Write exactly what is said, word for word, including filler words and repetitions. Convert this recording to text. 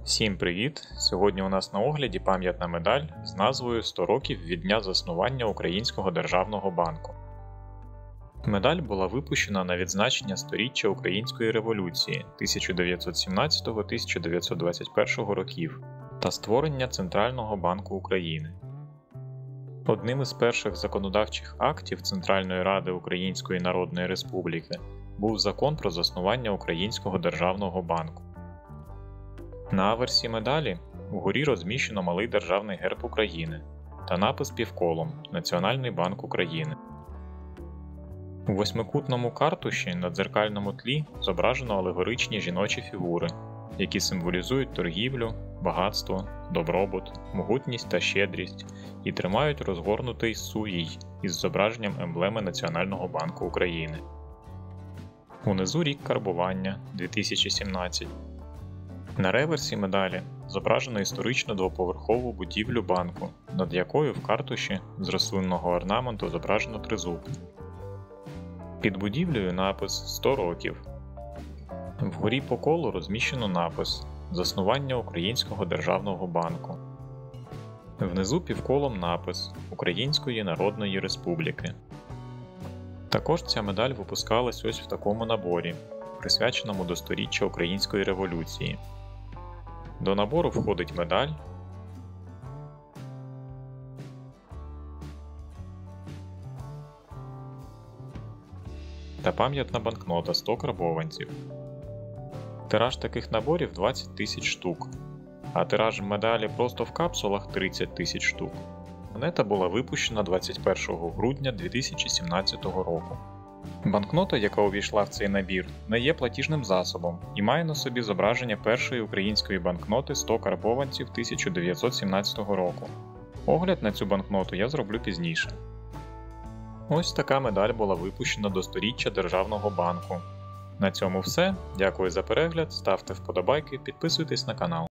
Всім привіт! Сьогодні у нас на огляді пам'ятна медаль з назвою сто років від дня заснування Українського державного банку. Медаль була випущена на відзначення сторіччя Української революції тисяча дев'ятсот сімнадцятого - тисяча дев'ятсот двадцять першого років та створення Центрального банку України. Одним із перших законодавчих актів Центральної Ради Української Народної Республіки був Закон про заснування Українського державного банку. На аверсі медалі вгорі розміщено малий державний герб України та напис півколом «Національний банк України». У восьмикутному картуші на дзеркальному тлі зображено алегоричні жіночі фігури, які символізують торгівлю, багатство, добробут, могутність та щедрість і тримають розгорнутий суїй із зображенням емблеми Національного банку України. Унизу рік карбування – дві тисячі сімнадцятий. На реверсі медалі зображено історичну двоповерхову будівлю банку, над якою в картуші з рослинного орнаменту зображено тризуб. Під будівлею напис «сто років». Вгорі по колу розміщено напис «Заснування Українського державного банку». Внизу півколом напис «Української Народної Республіки». Також ця медаль випускалась ось в такому наборі, присвяченому до сторіччя Української революції. До набору входить медаль, та пам'ятна банкнота сто карбованців. Тираж таких наборів двадцять тисяч штук, а тираж медалі просто в капсулах тридцять тисяч штук. Монета була випущена двадцять першого грудня дві тисячі сімнадцятого року. Банкнота, яка увійшла в цей набір, не є платіжним засобом і має на собі зображення першої української банкноти сто карбованців тисяча дев'ятсот сімнадцятого року. Огляд на цю банкноту я зроблю пізніше. Ось така медаль була випущена до сторіччя Державного банку. На цьому все. Дякую за перегляд, ставте вподобайки, підписуйтесь на канал.